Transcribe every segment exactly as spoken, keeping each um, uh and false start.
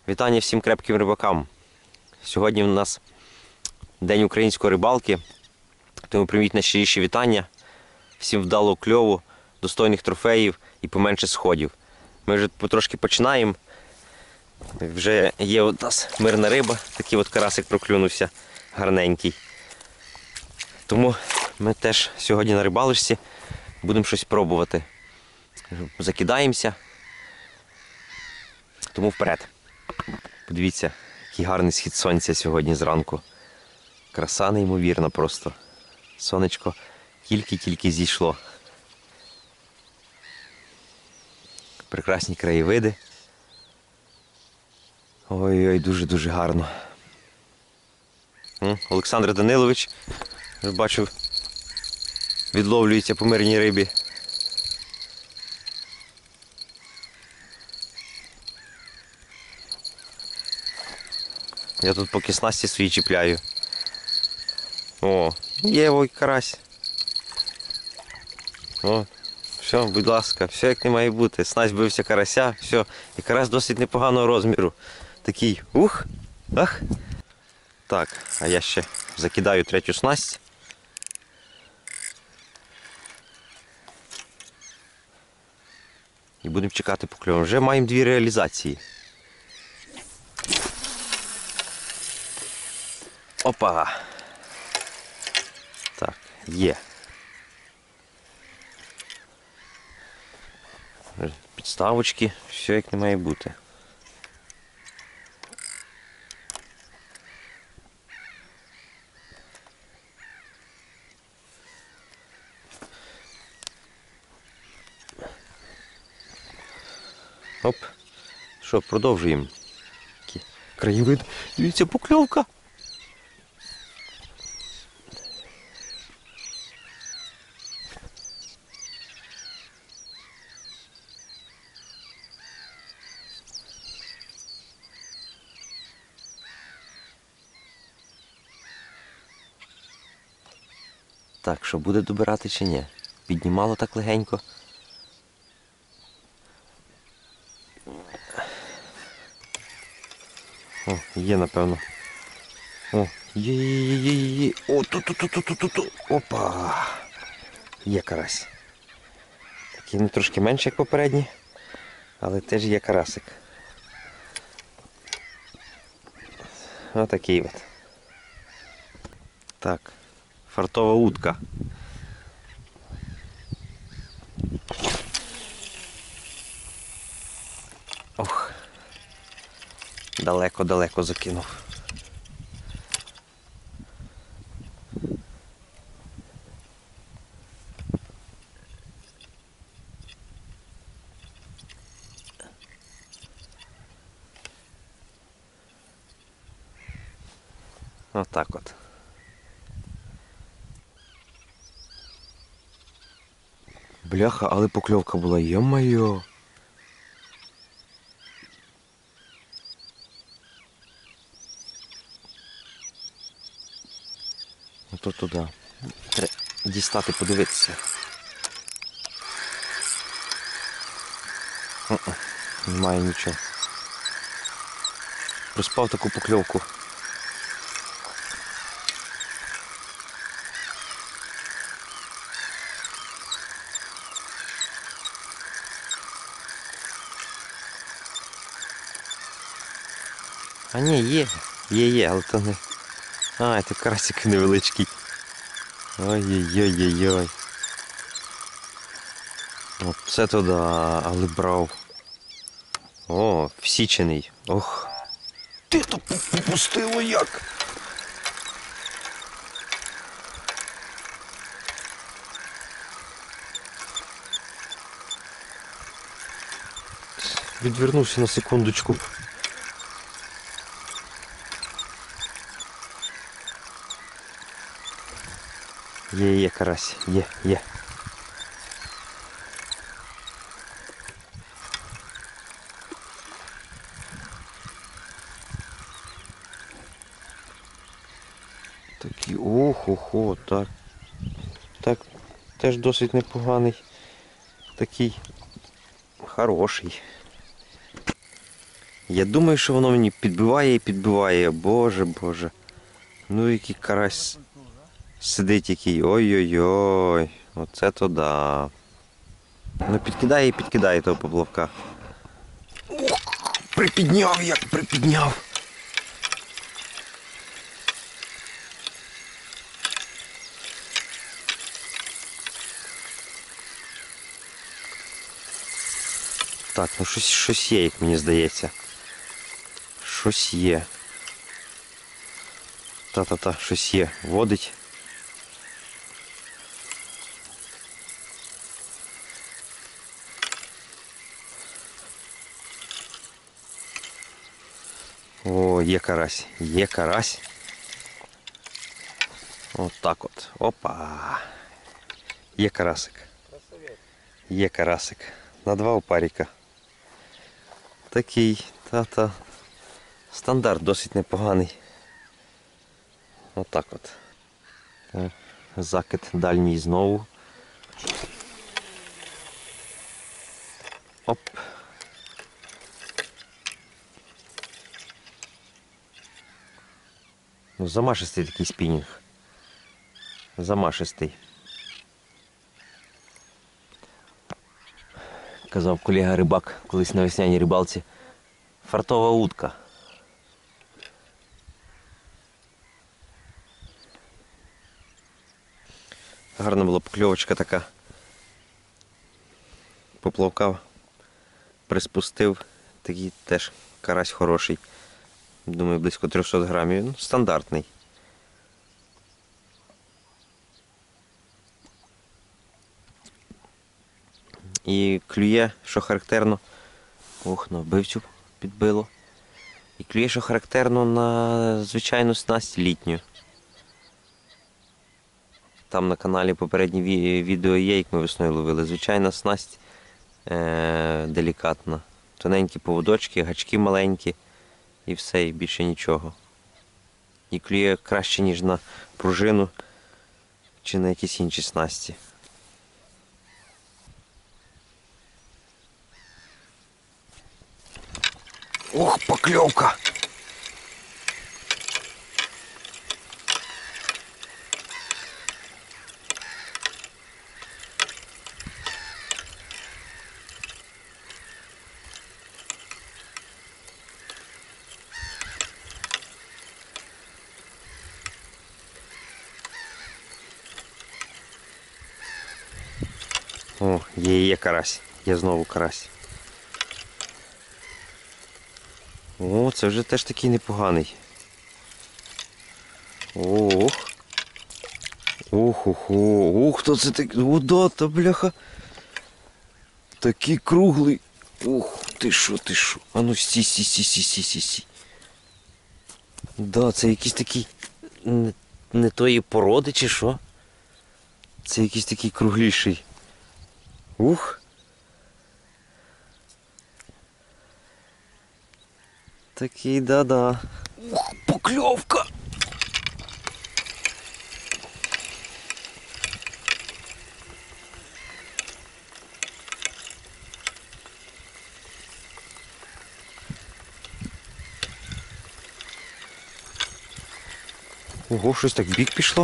Вітання всім крепким рибакам. Сьогодні у нас день української рибалки, тому прийміть найщиріші вітання. Всім вдалого кльову, достойних трофеїв і поменше сходів. Ми вже потрошки починаємо. Вже є у нас мирна риба, такий от карасик проклюнувся, гарненький. Тому ми теж сьогодні на рибалочці будемо щось пробувати. Закидаємося, тому вперед. Подивіться, який гарний схід сонця сьогодні зранку. Краса неймовірна просто. Сонечко тільки-тільки зійшло. Прекрасні краєвиди. Ой-ой, дуже-дуже гарно. Олександр Данилович, я бачу, відловлюється по мирній рибі. Я тут поки снасті свої чіпляю. О, є ой карась. О, все, будь ласка, все як не має бути. Снасть бився карася, все. І карась досить непоганого розміру. Такий, ух, ах. Так, а я ще закидаю третю снасть. І будемо чекати покльову. Вже маємо дві реалізації. Опа! Так, є. Підставочки, все як не має бути. Оп. Що, продовжуємо. Краєвид. Дивіться, покльовка. Так, що буде добирати чи ні? Піднімало так легенько. О, є, напевно. О, є, є, є, є, є. О, ту-ту-ту-ту-ту-ту. Опа! Є карась. Такий не трошки менше, як попередній, але теж є карасик. Отакий от. Так, фартова утка. Ох, далеко-далеко закинув. Отак от. Бляха, але покльовка була, йо-моє. Ото туди. Треба дістати, подивитися. О-о, немає нічого. Проспав таку покльовку. А ні, є, є, є, але то не... А, це карасик невеличкий. Ой-ой-ой-ой-ой. О, це туди, але брав. О, всічений. Ох. Ти то попустило як? Відвернувся на секундочку. Є, є карась, є, є. Такий, ох-охо, так. Так, теж досить непоганий. Такий хороший. Я думаю, що воно мені підбиває і підбиває. Боже, боже. Ну який карась сидить який. Ой-ой-ой. Оце то да. Ну підкидає і підкидає того поплавка. Ох, припідняв як припідняв. Так, ну щось, щось є, як мені здається. Щось є. Та-та-та, щось є. Водить. О, є карась. Є карась. От так от. Опа. Є карасик. Є карасик. На два опаріка. Такий, та-та. Стандарт досить непоганий. Отак от. О, закид дальній знову. Оп. Ну, замашистий такий спінінг. Замашистий. Казав колега рибак колись на весняній рибалці. Фартова утка. Гарна була покльовочка така. Поплавка приспустив. Такий теж карась хороший. Думаю, близько трьохсот грамів. Ну, стандартний. І клює, що характерно. Ох, на вбивцю підбило. І клює, що характерно, на звичайну снасть літню. Там на каналі попереднє відео є, як ми весною ловили. Звичайна снасть е- делікатна. Тоненькі поводочки, гачки маленькі і все, і більше нічого. І клює краще, ніж на пружину чи на якісь інші снасті. Ох, покльовка! О, є, є карась. Є знову карась. О, це вже теж такий непоганий. Ох. Ох, ох, ох, ох, хто це такий? Вода, та бляха. Такий круглий. Ох, ти що, ти що? А ну сі, сі, сі, сі, сі, сі, сі. Да, це якийсь такий не, не тої породи чи що? Це якийсь такий кругліший. Ух. Такий, да-да. Ух, покльовка! Ого, щось так в бік пішло.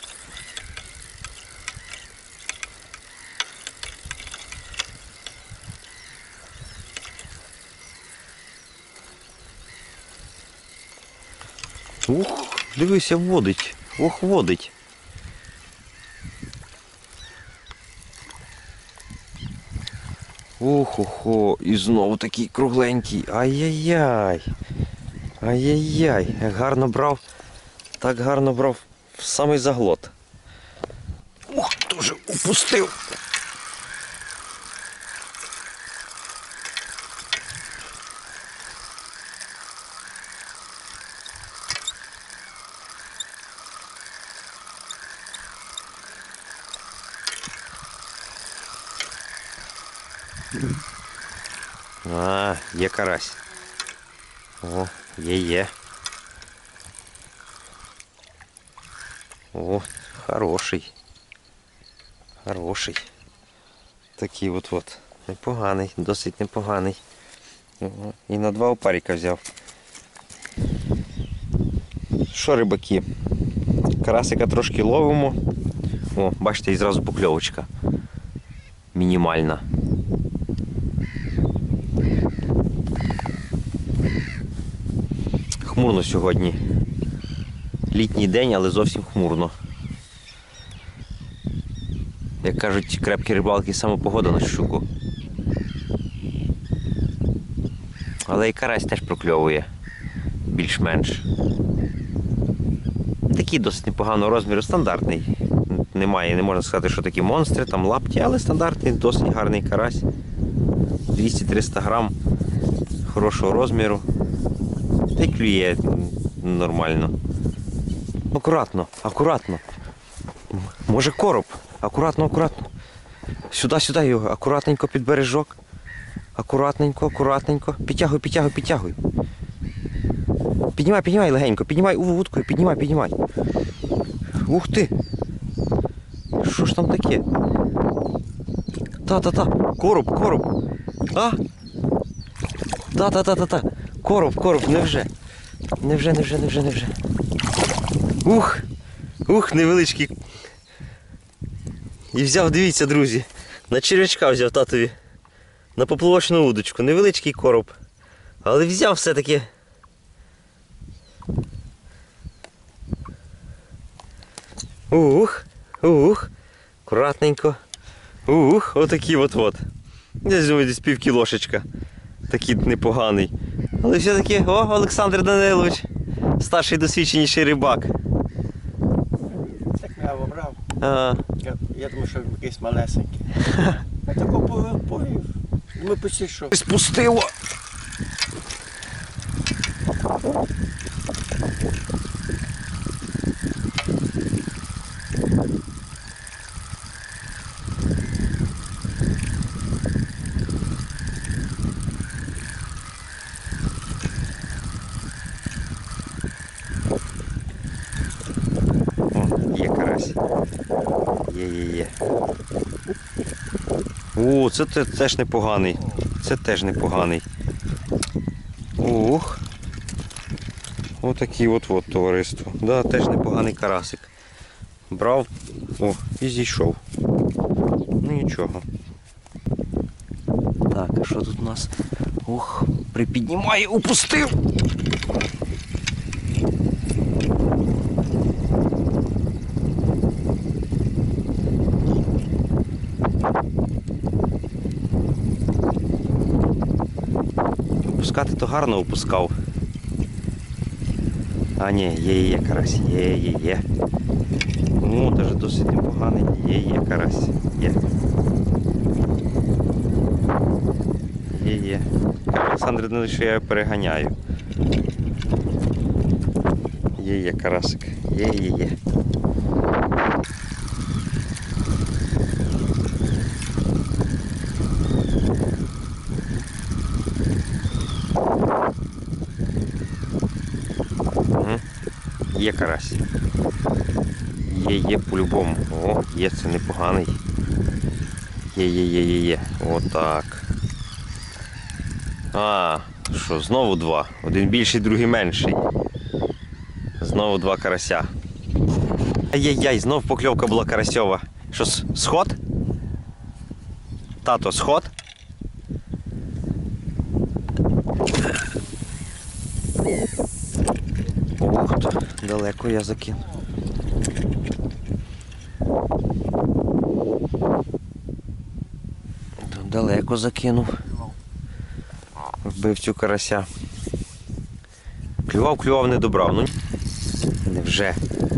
Ух, дивися, водить. Ох, водить. Ох-охо, і знову такий кругленький. Ай-яй-яй. Ай-яй-яй. Як гарно брав. Так гарно брав в самий заглот. Ух, дуже упустив. А, є карась. О, є-є. О, хороший. Хороший. Такий от-от. Непоганий, досить непоганий. І на два опаріка взяв. Що, рибаки? Карасика трошки ловимо. О, бачите, і зразу покльовочка. Мінімальна. Хмурно сьогодні. Літній день, але зовсім хмурно. Як кажуть, крепкі рибалки, саме погода на щуку. Але і карась теж прокльовує. Більш-менш. Такий досить непоганого розміру, стандартний. Немає, не можна сказати, що такі монстри, там лапті, але стандартний, досить гарний карась. двісті-триста грам хорошого розміру. Та й клює нормально. Акуратно, акуратно. Може короб. Акуратно, акуратно. Сюди, сюди його, акуратненько під бережок. Акуратненько, акуратненько. Підтягуй, підтягуй, підтягуй. Піднімай, піднімай легенько, піднімай вудкою, піднімай, піднімай. Ух ти! Що ж там таке? Та-та-та, короб, короб. А? Та-та-та-та-та. Короб, короб, невже? Невже, невже, невже, невже. Ух! Ух, невеличкий. І взяв, дивіться, друзі, на черв'ячка взяв татові. На поплавочну удочку. Невеличкий короб. Але взяв все-таки. Ух, ух, акуратненько. Ух, отакий от-от. Десь, думаю, десь пів кілошечка. Такий непоганий. Але все-таки, о, Олександр Данилович, старший досвідченіший рибак. Так я обрав. А, Я, я думаю, що якийсь малесенький. Я тако повів, повів. Ми почти що. спустило. Є карась. Є, є, є. О, це те- теж непоганий. Це теж непоганий. Ух. Отакий от-от товариство. Да, теж непоганий карасик. Брав, о, і зійшов. Ну нічого. Так, а що тут у нас? Ух, припіднімає, упустив! Опускати то гарно опускав. А ні, є, є карась, є, є, є. Ну, навіть досить непоганий, є, є карась, є. Є, є. Олександр Данилович, що я його переганяю. Є, є карасик, є, є, є. Є карась. Є, є по-любому. О, є, це непоганий. Є, є, є, є, є. Отак. А, що, знову два. Один більший, другий менший. Знову два карася. Ай-яй-яй, знов покльовка була карасьова. Що, сход? Тато, сход? Ух, далеко я закинув. Далеко закинув. Вбив цю карася. Клював, клював, не добрав. Ну, невже.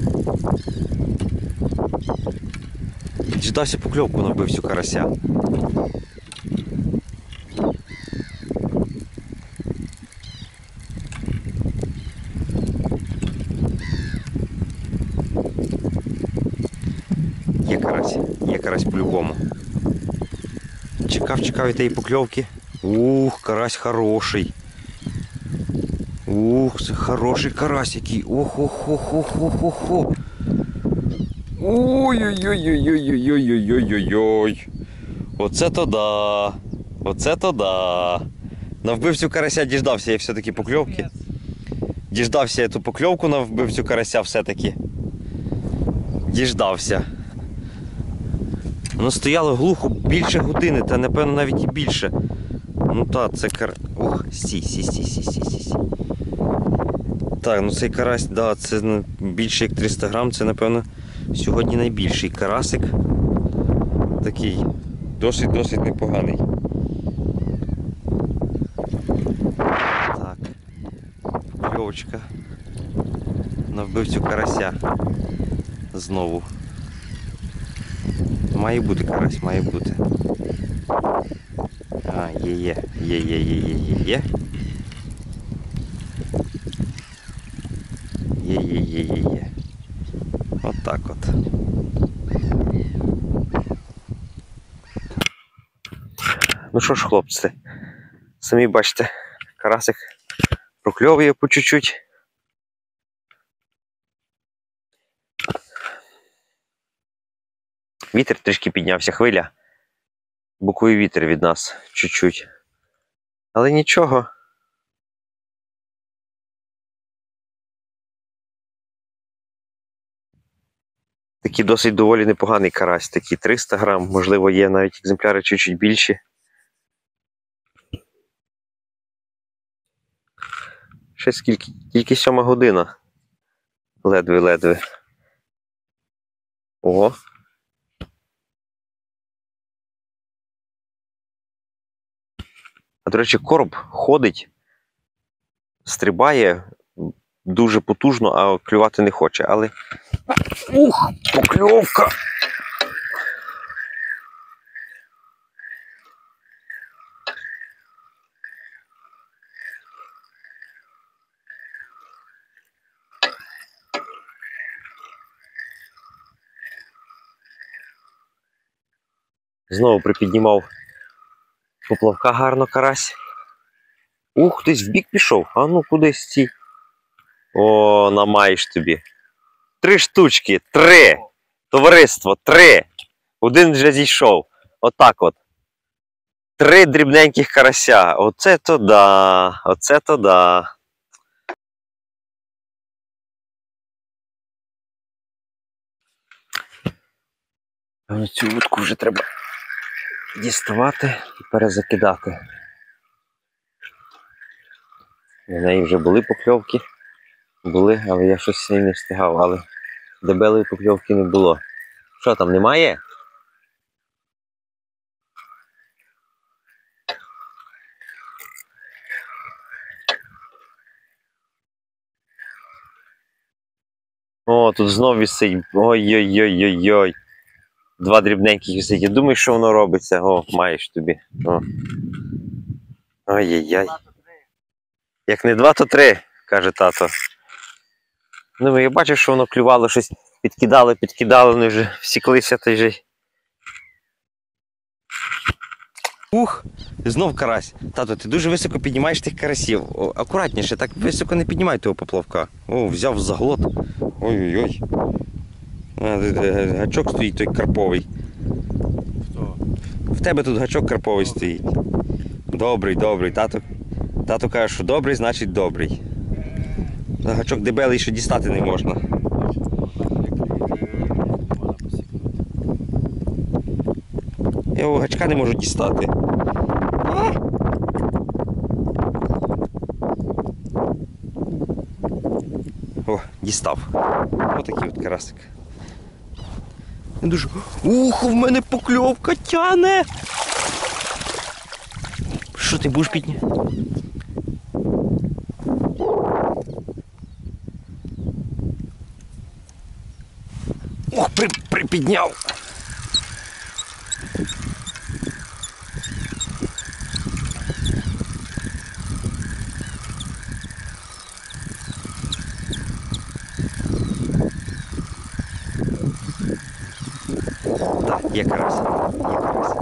Діждався покльовку, набив цю карася. Є карась, є карась по-любому. Чекав, чекав і тієї покльовки. Ух, карась хороший. Ух, це хороший карась який. Ох-ох-ох-ох-ох-ох. Ой-ой-ой-ой-ой-ой-ой-ой-ой-ой. Оце то да. Оце то да. На вбивцю карася діждався я все-таки покльовки. Діждався я ту покльовку на вбивцю карася все-таки. Діждався. Воно стояло глухо більше години, та напевно навіть і більше. Ну так, це кар... Ох, стій, стій, стій, стій, стій, стій. Так, ну цей карась, да, це ну, більше як триста грам, це напевно сьогодні найбільший карасик. Такий досить-досить непоганий. Так, покльовочка на вбивцю карася. Знову. Має бути карась, має бути. А, є, є, є, є, є, є, є, є. Є, є, є, є, є. От так от. Ну що ж, хлопці, самі бачите, карасик прокльовує по чуть-чуть. Вітер трішки піднявся, хвиля. Боковий вітер від нас чуть-чуть. Але нічого. Такий досить доволі непоганий карась, такий триста грам, можливо є навіть екземпляри чуть-чуть більші. Ще скільки, тільки сьома година. Ледве-ледве. Ого. А, до речі, короб ходить, стрибає дуже потужно, а клювати не хоче, але... Ух, покльовка! Знову припіднімав поплавка гарно карась. Ух, хтось вбік пішов. А ну кудись стій. О, намаєш тобі. Три штучки, три. Товариство, три. Один вже зійшов. Отак от. Три дрібненьких карася. Оце то да. Оце то да. Цю вудку вже треба діставати і перезакидати. На неї вже були покльовки. Були, але я щось з нею не встигав, але дебелої покльовки не було. Що там, немає? О, тут знов висить. Ой-ой-ой-ой-ой. Два дрібненьких висить. Я думаю, що воно робиться. О, маєш тобі. О. Ой-ой-ой. Як не два, то три, каже тато. Ну, я бачив, що воно клювало, щось підкидало, підкидало, вони вже всіклися, та й же. Ух, знов карась. Тато, ти дуже високо піднімаєш тих карасів. О, акуратніше, так високо не піднімай того поплавка. О, взяв заглот. Ой-ой-ой. Гачок стоїть той карповий. Хто? В тебе тут гачок карповий стоїть. Добрий, добрий. Тато, тато каже, що добрий, значить добрий. Гачок дебелий, що дістати не можна. Я його гачка не можу дістати. О, дістав. Отакий от карасик. Дуже... Ух, в мене покльовка тяне! Що ти будеш підняти? Ох, при, припідняв! Так, є карась, є карась.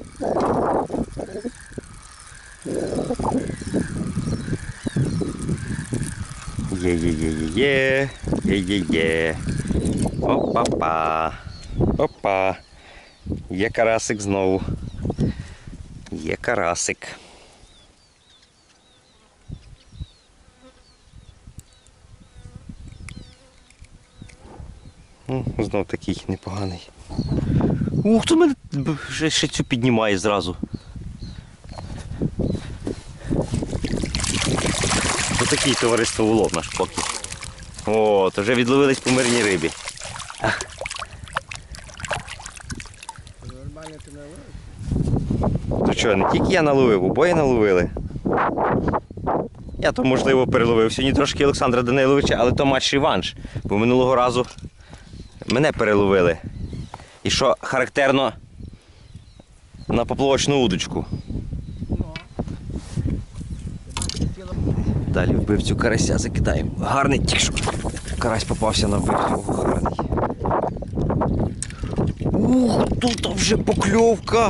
Є-є-є-є-є, є-є-є. Опа-па. Опа. Є карасик знову. Є карасик. Ну, знов такий непоганий. Ух, то мене ще, ще цю піднімає зразу. Ось такий товариство улов наш поки. О, то вже відловились по мирній рибі. Нормально ти наловив? То що, не тільки я наловив, обоє наловили. Я то, можливо, переловив сьогодні трошки Олександра Даниловича, але то матч реванш. Бо минулого разу мене переловили. І що характерно, на поплавочну удочку. Далі вбивцю карася закидаємо. Гарний тільки що. Карась попався на вбивцю. Ох, гарний. Ух, тут вже покльовка.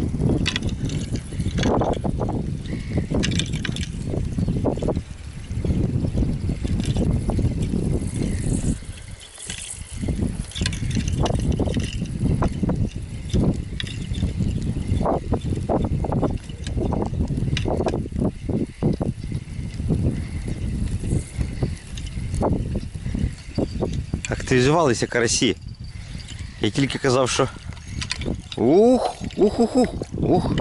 Активізувалися карасі. Я тільки казав, що... Ух, ух, ух, ух, ух.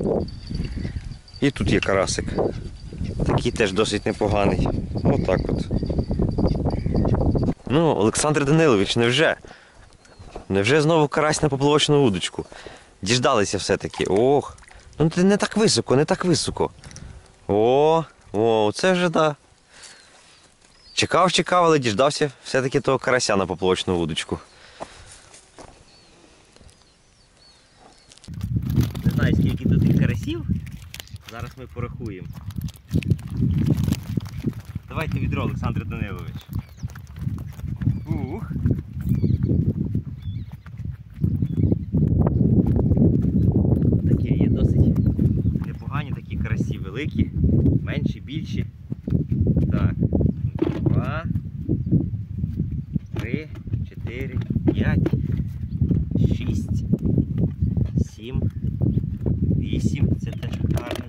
І тут є карасик. Такий теж досить непоганий. Отак от. Ну, Олександр Данилович, невже? Невже знову карась на поплавочну удочку? Діждалися все-таки. Ох. Ну це не так високо, не так високо. О, о, це вже да. Чекав, чекав, але діждався все-таки того карася на поплавочну удочку. Не знаю, скільки тут карасів. Зараз ми порахуємо. Давайте відро, Олександр Данилович. Ух. Такі є досить непогані, такі карасі великі, менші, більші. Так. Два, три, чотири, п'ять, шість, сім, вісім, це теж гарний,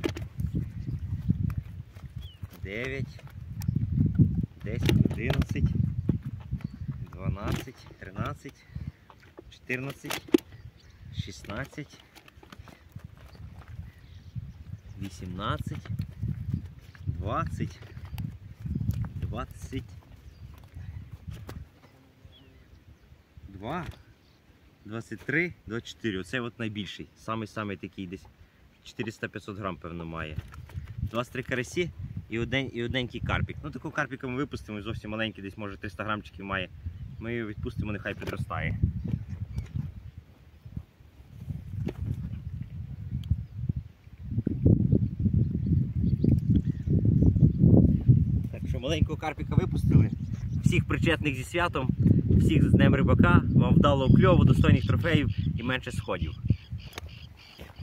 дев'ять, десять, одинадцять, дванадцять, тринадцять, чотирнадцять, шістнадцять, вісімнадцять, двадцять, двадцять два, двадцять три, двадцять чотири. Оце от найбільший. Самий-самий такий десь чотириста-п'ятсот грам, певно, має. двадцять три карасі і, один, і одненький карпік. Ну, такого карпіка ми випустимо, зовсім маленький, десь може триста грамчиків має. Ми його відпустимо, нехай підростає. Маленького карпіка випустили. Всіх причетних зі святом, всіх з Днем Рибака, вам вдалого кльову, достойних трофеїв і менше сходів.